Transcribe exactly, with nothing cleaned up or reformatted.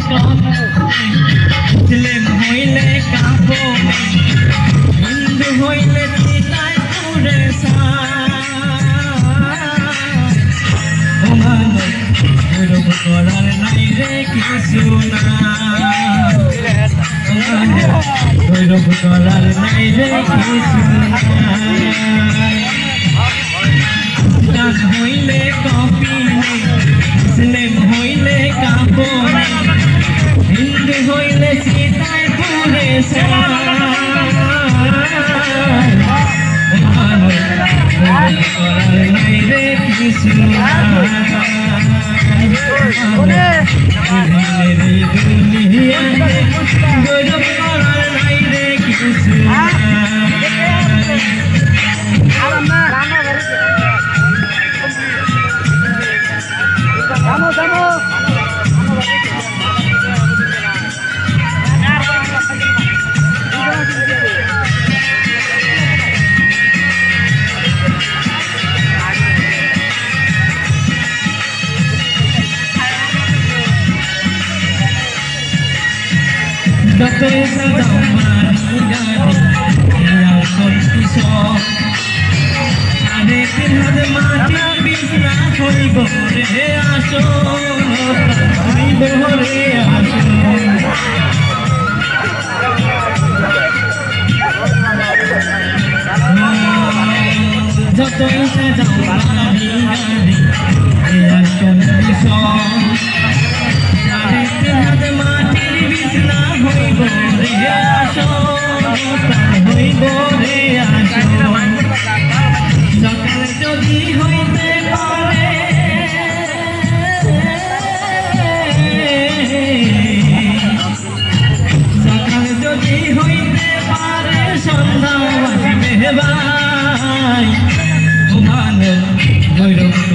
মুসলিম হইলে কাফন হিন্দু হইলে চিতায় পুরে গৌরব করার নাই রে কিছু না গৌরব করার নাই রে কিছু গান হইলে কপিলে মুসলিম হইলে কাফন হিন্দু হইলে চিতায় পুরে করার নাই রে কিছু গৌরব করার নাই রে কিছু যতই সাজাও মারি গাড়ি ইয়ার করতি সব সাড়ে তিন হাত মাটির বিছনা হইব রে আসো হইব রে আসো যতই সাজাও মারি গাড়ি ইয়ার করতি সব সাড়ে তিন হাত মাটির বিছনা হইব রে আসো হইব রে আসো সকাল যদি হইতে পারে সকাল যদি হইতে পারে সন্ধ্যা আসবে ভাই ওখানে গৌরব